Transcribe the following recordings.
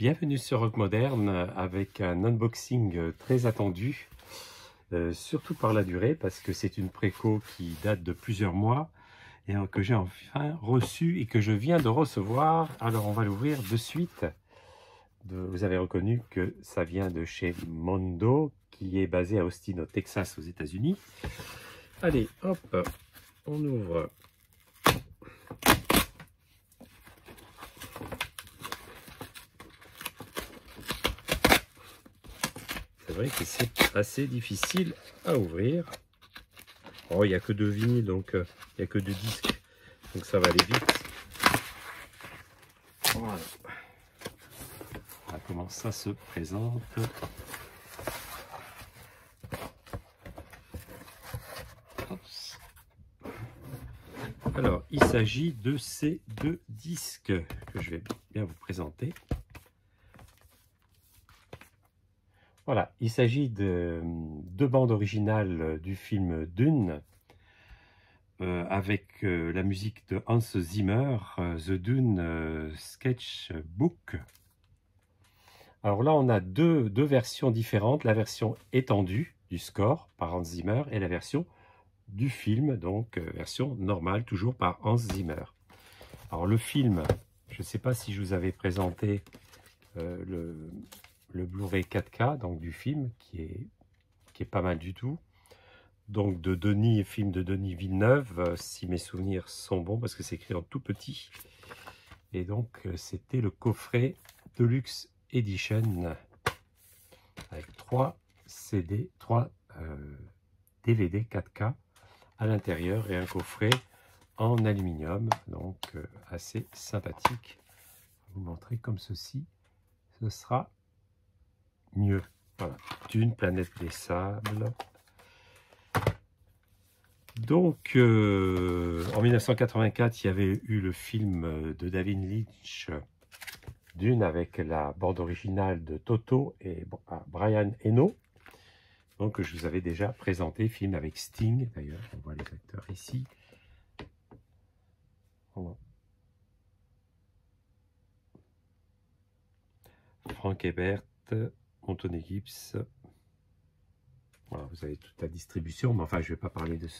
Bienvenue sur Rock Moderne avec un unboxing très attendu, surtout par la durée parce que c'est une préco qui date de plusieurs mois et que j'ai enfin reçu et que je viens de recevoir. Alors on va l'ouvrir de suite. Vous avez reconnu que ça vient de chez Mondo qui est basé à Austin au Texas aux États-Unis. Allez hop, on ouvre. C'est vrai que c'est assez difficile à ouvrir. Oh, il n'y a que deux vinyles, donc il n'y a que deux disques, donc ça va aller vite. Voilà. Voilà comment ça se présente. Oups. Alors, il s'agit de ces deux disques que je vais bien vous présenter. Voilà, il s'agit de deux bandes originales du film Dune, avec la musique de Hans Zimmer, The Dune Sketchbook. Alors là, on a deux versions différentes, la version étendue du score par Hans Zimmer et la version du film, donc version normale, toujours par Hans Zimmer. Alors le film, je ne sais pas si je vous avais présenté le Blu-ray 4K donc du film qui est pas mal du tout, donc de film de Denis Villeneuve, si mes souvenirs sont bons parce que c'est écrit en tout petit, et donc c'était le coffret Deluxe Edition avec 3 CD, 3 DVD 4K à l'intérieur et un coffret en aluminium, donc assez sympathique. Je vais vous montrer comme ceci, ce sera mieux. Voilà, Dune, Planète des Sables. Donc, en 1984, il y avait eu le film de David Lynch, Dune, avec la bande originale de Toto et Brian Eno. Donc, je vous avais déjà présenté, film avec Sting, d'ailleurs, on voit les acteurs ici. Voilà. Frank Herbert, Anthony Gibbs. Voilà, vous avez toute la distribution, mais enfin, je ne vais pas parler de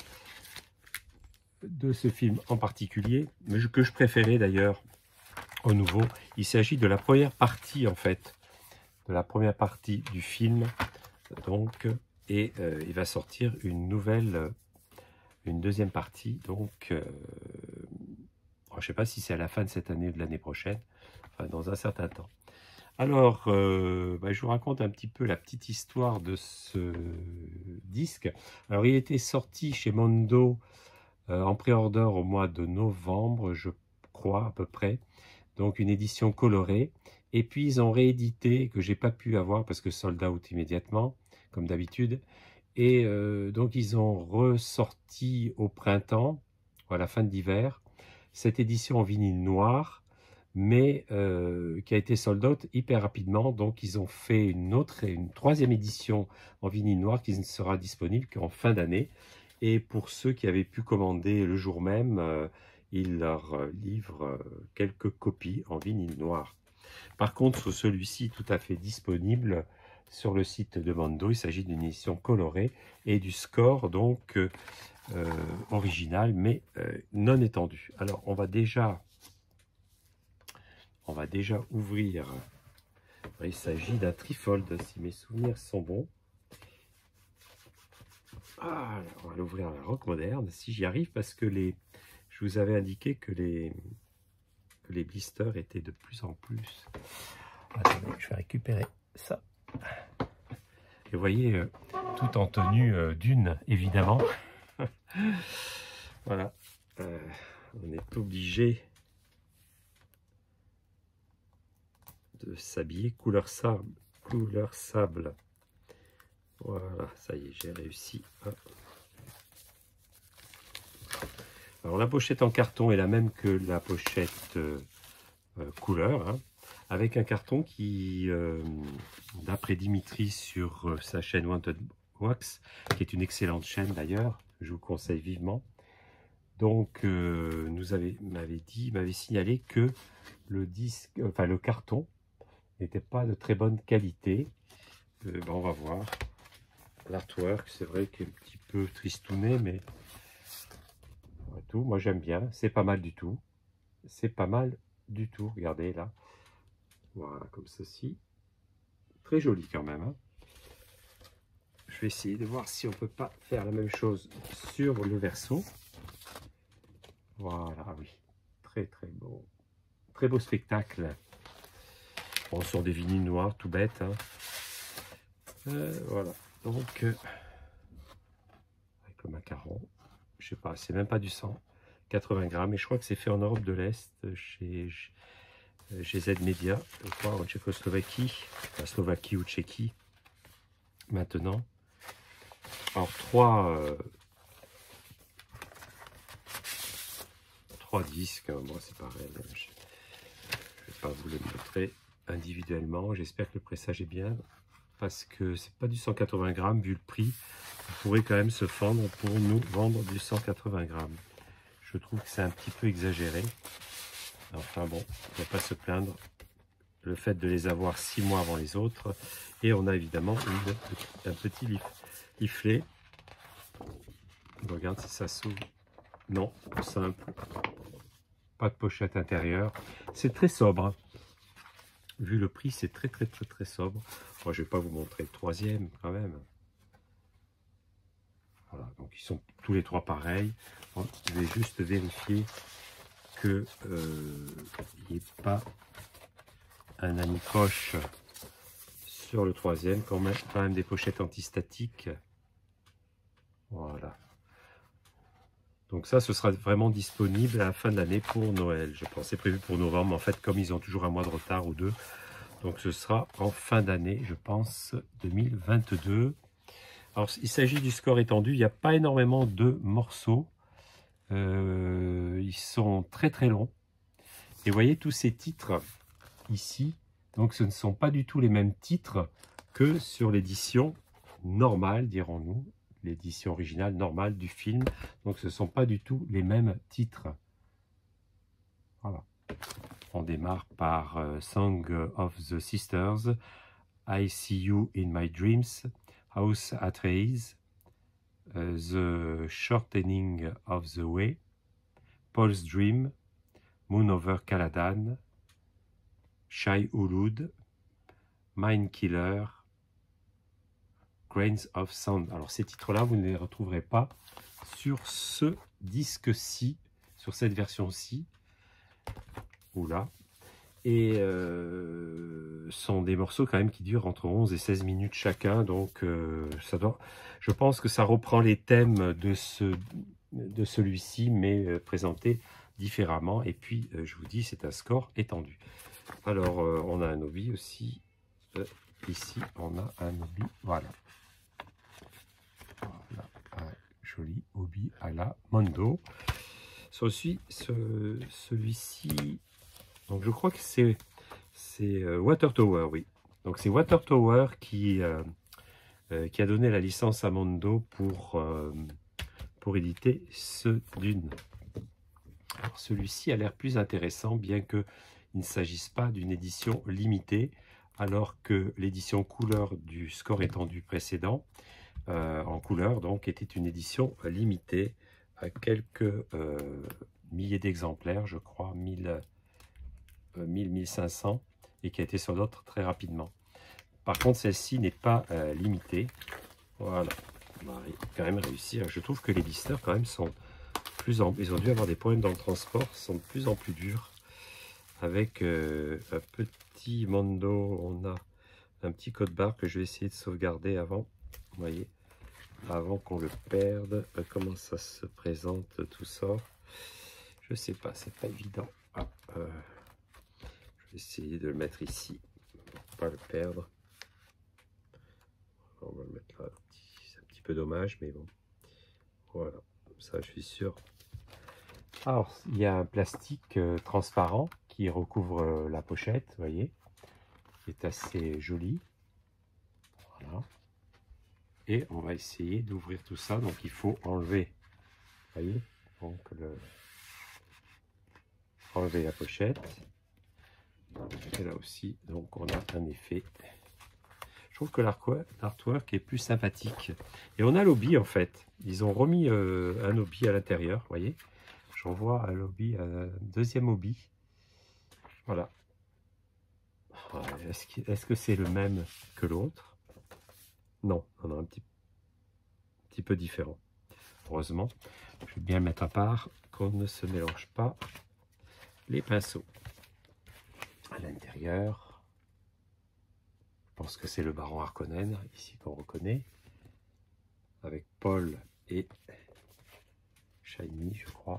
ce film en particulier, mais que je préférais d'ailleurs au nouveau. Il s'agit de la première partie, en fait, de la première partie du film, donc, et il va sortir une deuxième partie, donc, je ne sais pas si c'est à la fin de cette année ou de l'année prochaine, enfin, dans un certain temps. Alors, je vous raconte un petit peu la petite histoire de ce disque. Alors, il était sorti chez Mondo en pré-order au mois de novembre, je crois, à peu près. Donc, une édition colorée. Et puis, ils ont réédité, que j'ai pas pu avoir parce que sold out immédiatement, comme d'habitude. Et donc, ils ont ressorti au printemps, ou à la fin de l'hiver, cette édition en vinyle noir, mais qui a été sold out hyper rapidement. Donc ils ont fait une troisième édition en vinyle noir qui ne sera disponible qu'en fin d'année. Et pour ceux qui avaient pu commander le jour même, ils leur livrent quelques copies en vinyle noir. Par contre, celui-ci tout à fait disponible sur le site de Mondo. Il s'agit d'une édition colorée et du score donc original, mais non étendu. Alors on va déjà ouvrir. Il s'agit d'un trifold, si mes souvenirs sont bons. Ah, on va l'ouvrir à la Rock Moderne, si j'y arrive, parce que je vous avais indiqué que les blisters étaient de plus en plus. Attendez, je vais récupérer ça. Et vous voyez, tout en tenue Dune, évidemment. Voilà, on est obligé de s'habiller couleur sable. Voilà, ça y est, j'ai réussi. Alors la pochette en carton est la même que la pochette couleur, hein, avec un carton qui, d'après Dimitri sur sa chaîne Wanted Wax, qui est une excellente chaîne d'ailleurs, je vous conseille vivement. Donc, m'avait signalé que le carton n'était pas de très bonne qualité. Ben, on va voir. L'artwork, c'est vrai qu'il est un petit peu tristouné, mais tout, moi j'aime bien. C'est pas mal du tout. C'est pas mal du tout. Regardez là. Voilà, comme ceci. Très joli quand même. Hein. Je vais essayer de voir si on peut pas faire la même chose sur le verso. Voilà, ah oui. Très très beau. Très beau spectacle. Bon, sur des vinyles noirs, tout bête. Hein. Voilà. Donc, avec le macaron. Je sais pas, c'est même pas du 180 grammes. Et je crois que c'est fait en Europe de l'Est, chez Z Media, je crois, en Tchécoslovaquie, la Slovaquie ou Tchéquie, maintenant. Alors, trois disques, moi c'est pareil. Je ne vais pas vous les montrer individuellement. J'espère que le pressage est bien, parce que c'est pas du 180 grammes, vu le prix. Vous pourrez quand même se fendre pour nous vendre du 180 grammes. Je trouve que c'est un petit peu exagéré. Enfin bon, on ne va pas se plaindre. Le fait de les avoir 6 mois avant les autres. Et on a évidemment un petit lifflet. On regarde si ça s'ouvre. Non, simple. Pas de pochette intérieure. C'est très sobre. Hein. Vu le prix, c'est très sobre. Moi, je ne vais pas vous montrer le troisième quand même. Voilà, donc ils sont tous les trois pareils. Bon, je vais juste vérifier que il n'y ait pas un anicroche sur le troisième, quand même des pochettes antistatiques. Voilà. Donc ça, ce sera vraiment disponible à la fin de l'année pour Noël. Je pense c'est prévu pour novembre. En fait, comme ils ont toujours un mois de retard ou deux, donc ce sera en fin d'année, je pense, 2022. Alors, il s'agit du score étendu. Il n'y a pas énormément de morceaux. Ils sont très longs. Et vous voyez tous ces titres ici. Donc, ce ne sont pas du tout les mêmes titres que sur l'édition normale, dirons-nous. L'édition originale normale du film. Donc, ce ne sont pas du tout les mêmes titres. Voilà. On démarre par Song of the Sisters, I See You in My Dreams, House Atreides, The Shortening of the Way, Paul's Dream, Moon over Caladan, Shai Hulud, Mind Killer, Grains of Sand. Alors ces titres-là, vous ne les retrouverez pas sur ce disque-ci, sur cette version-ci. Oula. Et sont des morceaux quand même qui durent entre 11 et 16 minutes chacun. Donc je pense que ça reprend les thèmes de celui-ci, mais présenté différemment. Et puis, je vous dis, c'est un score étendu. Alors, on a un obi aussi. Ici, on a un obi. Voilà. Voilà. Un joli obi à la Mondo. Celui-ci, donc je crois que c'est Water Tower, oui. Donc c'est Water Tower qui a donné la licence à Mondo pour éditer ce Dune. Alors celui-ci a l'air plus intéressant, bien qu'il ne s'agisse pas d'une édition limitée, alors que l'édition couleur du score étendu précédent, en couleur, donc, était une édition limitée à quelques milliers d'exemplaires, je crois, 1500, et qui a été sold out très rapidement. Par contre, celle-ci n'est pas limitée. Voilà, on va quand même réussir. Je trouve que les blisters, quand même, sont ils ont dû avoir des problèmes dans le transport, sont de plus en plus durs. Avec un petit Mondo, on a un petit code barre que je vais essayer de sauvegarder avant. Vous voyez, avant qu'on le perde. Comment ça se présente, tout ça? Je sais pas, c'est pas évident. Ah, je vais essayer de le mettre ici pour pas le perdre. On va le mettre là. C'est un petit peu dommage, mais bon. Voilà, comme ça, je suis sûr. Alors, il y a un plastique transparent qui recouvre la pochette, vous voyez, qui est assez joli. Voilà. Et on va essayer d'ouvrir tout ça. Donc, il faut enlever, vous voyez, donc enlever la pochette. Et là aussi, donc on a un effet. Je trouve que l'artwork est plus sympathique. Et on a l'hobby en fait. Ils ont remis un hobby à l'intérieur, vous voyez. J'en vois un hobby, un deuxième hobby. Voilà. Est-ce que c'est le même que l'autre? Non, on a un petit peu différent. Heureusement, je vais bien le mettre à part, qu'on ne se mélange pas les pinceaux. À l'intérieur, je pense que c'est le baron Harkonnen, ici qu'on reconnaît, avec Paul et Shiny, je crois.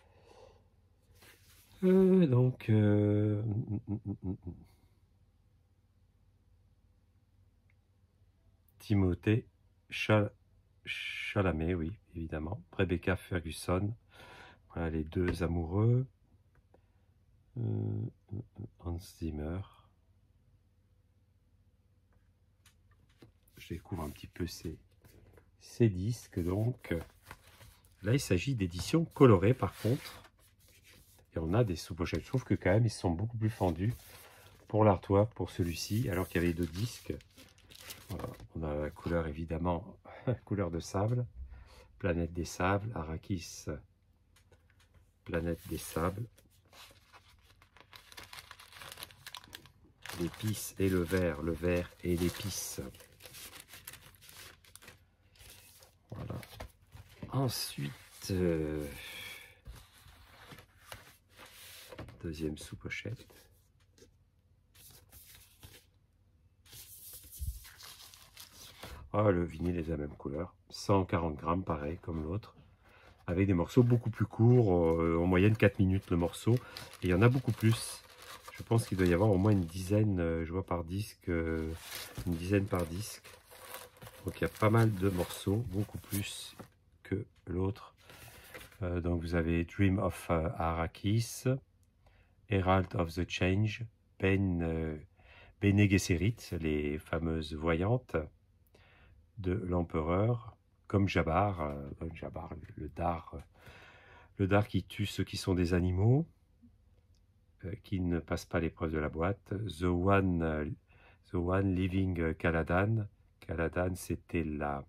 Timothée Chalamet, oui, évidemment. Rebecca Ferguson, voilà les deux amoureux. Hans Zimmer. Je découvre un petit peu ces disques, donc. Là, il s'agit d'éditions colorées, par contre. Et on a des sous-pochettes. Je trouve que quand même, ils sont beaucoup plus fendus pour l'artwork, pour celui-ci, alors qu'il y avait deux disques. Voilà. On a la couleur, évidemment, couleur de sable. Planète des sables, Arrakis, planète des sables. L'épice et le vert et l'épice. Voilà. Ensuite, deuxième sous-pochette. Ah, le vinyle est de la même couleur. 140 grammes, pareil, comme l'autre. Avec des morceaux beaucoup plus courts, en moyenne 4 minutes le morceau. Et il y en a beaucoup plus. Je pense qu'il doit y avoir au moins une dizaine, je vois par disque, une dizaine par disque. Donc il y a pas mal de morceaux, beaucoup plus que l'autre. Donc vous avez Dream of Arrakis, Herald of the Change, Bene Gesserit, les fameuses voyantes de l'empereur, comme Jabbar, le dard qui tue ceux qui sont des animaux, qui ne passe pas l'épreuve de la boîte. The One Living Caladan. Caladan, c'était la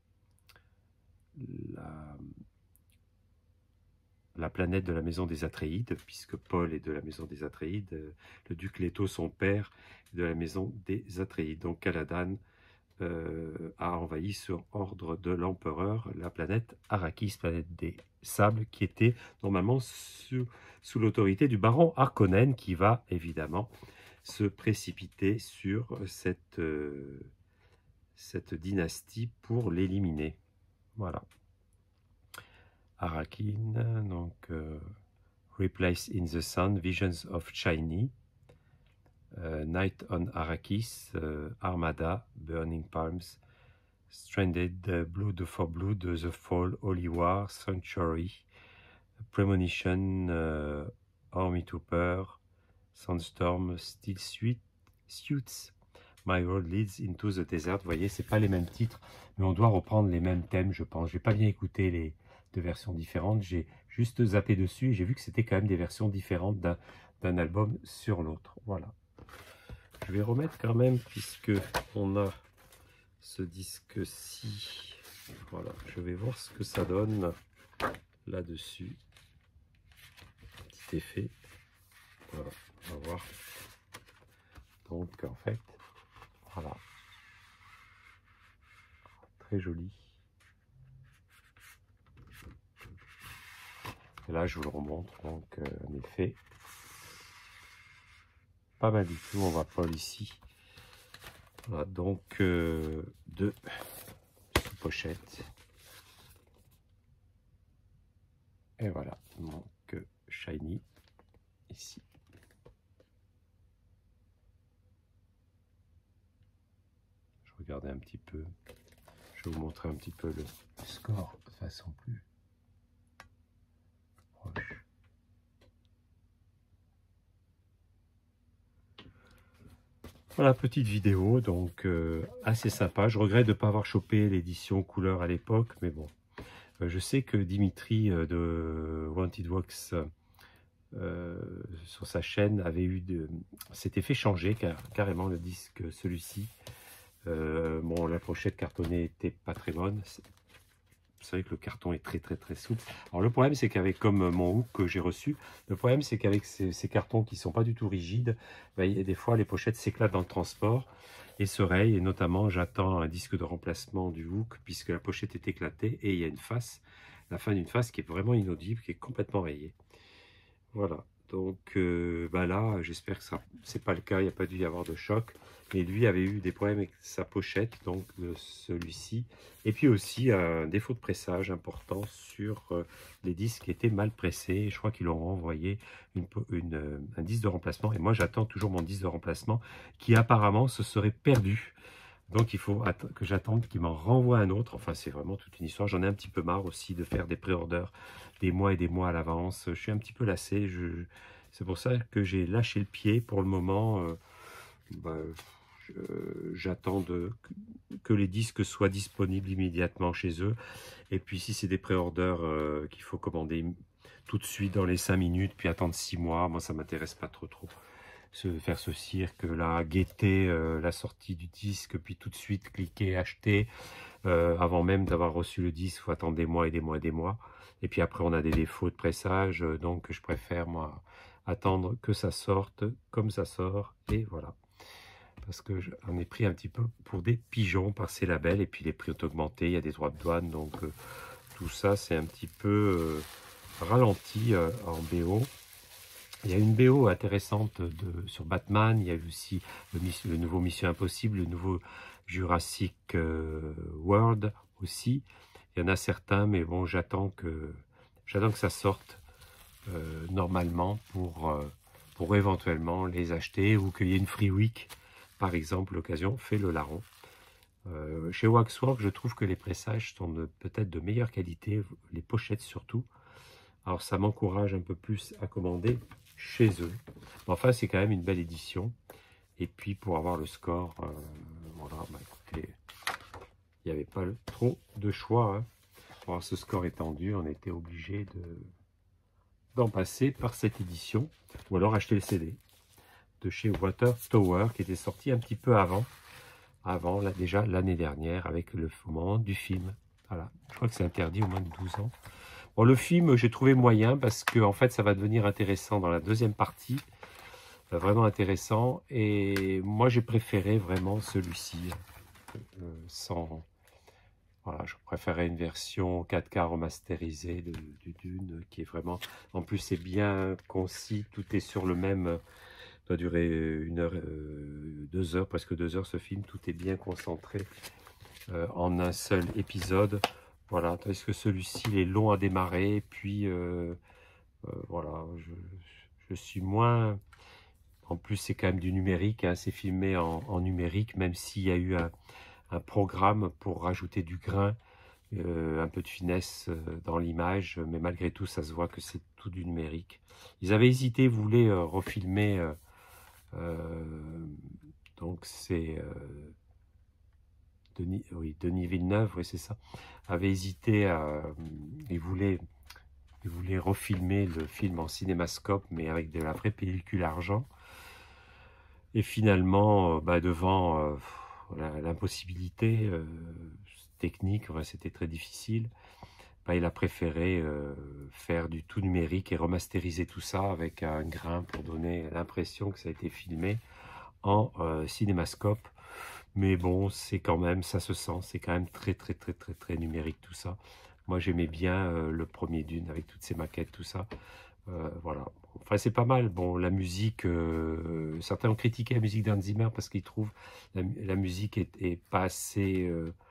planète de la maison des Atréides, puisque Paul est de la maison des Atréides, le duc Leto, son père, est de la maison des Atréides. Donc Caladan a envahi sur ordre de l'empereur la planète Arrakis, planète des sables, qui était normalement sous l'autorité du baron Harkonnen, qui va évidemment se précipiter sur cette dynastie pour l'éliminer. Voilà. Arrakeen, donc Replace in the Sun, Visions of Shiny, Night on Arrakis, Armada, Burning Palms, Stranded, Blood for Blood, The Fall, Holy War, Sanctuary, Premonition, Army Trooper, Sandstorm, Steel Suits, My Road Leads into the Desert. Vous voyez, c'est pas les mêmes titres, mais on doit reprendre les mêmes thèmes, je pense. J'ai pas bien écouté les deux versions différentes, j'ai juste zappé dessus et j'ai vu que c'était quand même des versions différentes d'un album sur l'autre. Voilà. Je vais remettre quand même, puisque on a ce disque-ci. Voilà, je vais voir ce que ça donne là-dessus. Petit effet. Voilà, on va voir. Donc, en fait, voilà. Très joli. Et là, je vous le remontre. Donc, en effet, pas mal du tout. On voit Paul ici. Voilà, donc, deux sous-pochettes. Et voilà, donc Shiny ici. Je regardais un petit peu. Je vais vous montrer un petit peu le score de façon plus proche. Voilà, petite vidéo, donc assez sympa. Je regrette de ne pas avoir chopé l'édition couleur à l'époque, mais bon. Je sais que Dimitri de Wanted Wax sur sa chaîne s'était fait changer carrément le disque, celui-ci. Bon, la pochette cartonnée était pas très bonne. Vous savez que le carton est très souple. Alors le problème, c'est qu'avec, comme mon hook que j'ai reçu, le problème c'est qu'avec ces cartons qui sont pas du tout rigides, ben, des fois les pochettes s'éclatent dans le transport et se rayent. Et notamment, j'attends un disque de remplacement du hook puisque la pochette est éclatée et il y a une face, la fin d'une face qui est vraiment inaudible, qui est complètement rayée. Voilà. Donc bah là, j'espère que ça, c'est pas le cas, il n'y a pas dû y avoir de choc. Mais lui avait eu des problèmes avec sa pochette, donc celui-ci. Et puis aussi un défaut de pressage important sur les disques qui étaient mal pressés. Je crois qu'ils leur ont envoyé un disque de remplacement. Et moi, j'attends toujours mon disque de remplacement qui apparemment se serait perdu. Donc il faut que j'attende qu'il m'en renvoie un autre. Enfin, c'est vraiment toute une histoire. J'en ai un petit peu marre aussi de faire des pré-orders des mois et des mois à l'avance. Je suis un petit peu lassé. C'est pour ça que j'ai lâché le pied pour le moment. Bah, j'attends que les disques soient disponibles immédiatement chez eux. Et puis si c'est des pré-orders qu'il faut commander tout de suite dans les 5 minutes, puis attendre 6 mois, moi ça m'intéresse pas trop. Faire ce cirque là, guetter la sortie du disque, puis tout de suite cliquer, acheter, avant même d'avoir reçu le disque, il faut attendre des mois et des mois et des mois. Et puis après on a des défauts de pressage, donc je préfère moi attendre que ça sorte comme ça sort, et voilà. Parce que j'en ai pris un petit peu pour des pigeons par ces labels, et puis les prix ont augmenté, il y a des droits de douane, donc tout ça c'est un petit peu ralenti en BO. Il y a une BO intéressante sur Batman, il y a aussi le nouveau Mission Impossible, le nouveau Jurassic World aussi. Il y en a certains, mais bon, j'attends que ça sorte normalement pour éventuellement les acheter, ou qu'il y ait une Free Week, par exemple, l'occasion fait le larron. Chez Waxwork, je trouve que les pressages sont peut-être de meilleure qualité, les pochettes surtout. Alors ça m'encourage un peu plus à commander chez eux. Mais enfin, c'est quand même une belle édition. Et puis pour avoir le score, voilà, bah écoutez, il n'y avait pas trop de choix. Hein. Pour avoir ce score étendu, on était obligé d'en passer par cette édition, ou alors acheter le CD de chez Water Tower, qui était sorti un petit peu avant là, déjà l'année dernière, avec le moment du film. Voilà, je crois que c'est interdit au moins de 12 ans. Bon, le film, j'ai trouvé moyen, parce que en fait, ça va devenir intéressant dans la deuxième partie, vraiment intéressant, et moi, j'ai préféré vraiment celui-ci, voilà, je préférais une version 4K remasterisée du Dune, qui est vraiment, en plus, c'est bien concis, tout est sur le même, doit durer 1 heure, 2 heures, presque 2 heures ce film, tout est bien concentré en un seul épisode. Voilà, tandis que celui-ci, il est long à démarrer, puis voilà, je suis moins... En plus, c'est quand même du numérique, hein, c'est filmé en numérique, même s'il y a eu un programme pour rajouter du grain, un peu de finesse dans l'image, mais malgré tout, ça se voit que c'est tout du numérique. Ils avaient hésité, ils voulaient refilmer, donc c'est... Denis Villeneuve, oui c'est ça, avait hésité il voulait refilmer le film en cinémascope, mais avec de la vraie pellicule argent. Et finalement, devant l'impossibilité technique, c'était très difficile, il a préféré faire du tout numérique et remasteriser tout ça avec un grain pour donner l'impression que ça a été filmé en cinémascope. Mais bon, c'est quand même, ça se sent, c'est quand même très numérique tout ça. Moi j'aimais bien le premier Dune avec toutes ces maquettes, tout ça. Voilà. Enfin c'est pas mal. Bon, la musique, certains ont critiqué la musique d'Hans Zimmer parce qu'ils trouvent la musique est pas assez,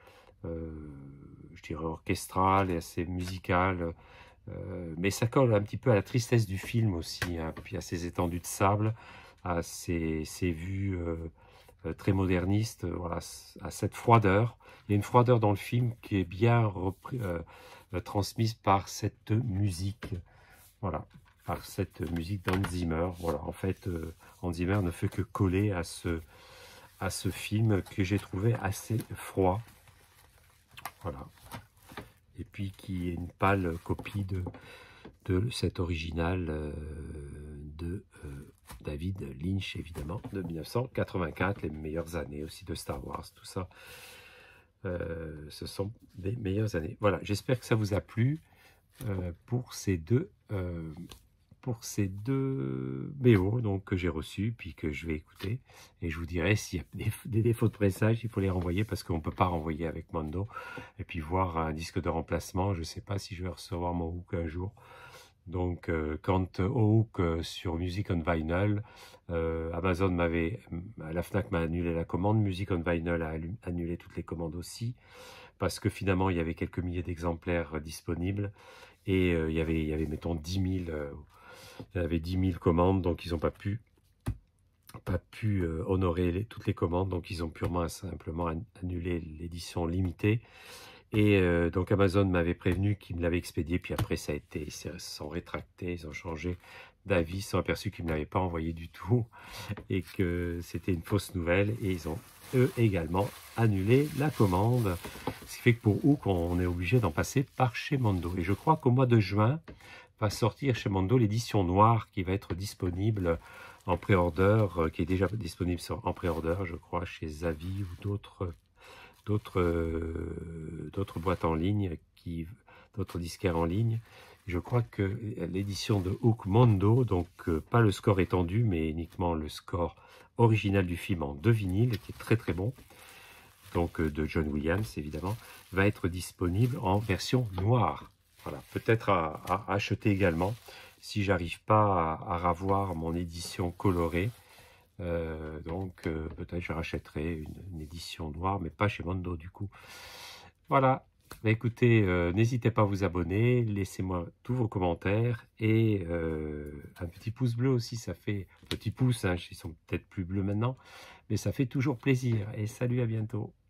je dirais, orchestrale et assez musicale. Mais ça colle un petit peu à la tristesse du film aussi, hein, puis à ces étendues de sable, à ces vues très moderniste, voilà, à cette froideur. Il y a une froideur dans le film qui est bien transmise par cette musique, voilà, par cette musique d'Hans Zimmer. Voilà, en fait, Hans Zimmer ne fait que coller à ce film que j'ai trouvé assez froid, voilà, et puis qui est une pâle copie de cet original de David Lynch, évidemment, de 1984, les meilleures années aussi de Star Wars, tout ça. Ce sont des meilleures années. Voilà, j'espère que ça vous a plu pour ces deux BO donc, que j'ai reçus, puis que je vais écouter. Et je vous dirai s'il y a des défauts de pressage, il faut les renvoyer parce qu'on ne peut pas renvoyer avec Mondo. Et puis voir un disque de remplacement, je ne sais pas si je vais recevoir mon hook un jour. Donc, quand au hook sur Music on Vinyl, Amazon la FNAC m'a annulé la commande, Music on Vinyl a annulé toutes les commandes aussi, parce que finalement, il y avait quelques milliers d'exemplaires disponibles, et il y avait, mettons, 10 000, il y avait 10 000 commandes, donc ils n'ont pas pu honorer toutes les commandes, donc ils ont purement et simplement annulé l'édition limitée. Et donc Amazon m'avait prévenu qu'ils me l'avaient expédié, puis après ça a été, ils se sont rétractés, ils ont changé d'avis, ils se sont aperçus qu'ils ne me l'avaient pas envoyé du tout et que c'était une fausse nouvelle, et ils ont eux également annulé la commande. Ce qui fait que pour Hook, on est obligé d'en passer par chez Mondo. Et je crois qu'au mois de juin va sortir chez Mondo l'édition noire qui va être disponible en pré-order, qui est déjà disponible en pré-order, je crois, chez Zavi ou d'autres boîtes en ligne, d'autres disquaires en ligne. Je crois que l'édition de Hook Mondo, donc pas le score étendu, mais uniquement le score original du film en 2 vinyles, qui est très très bon, donc de John Williams évidemment, va être disponible en version noire. Voilà, peut-être à acheter également, si j'arrive pas à ravoir mon édition colorée. Donc peut-être je rachèterai une édition noire, mais pas chez Mondo du coup. Voilà, bah, écoutez, n'hésitez pas à vous abonner, laissez-moi tous vos commentaires, et un petit pouce bleu aussi, ça fait, petit pouce, hein, ils sont peut-être plus bleus maintenant, mais ça fait toujours plaisir, et salut, à bientôt.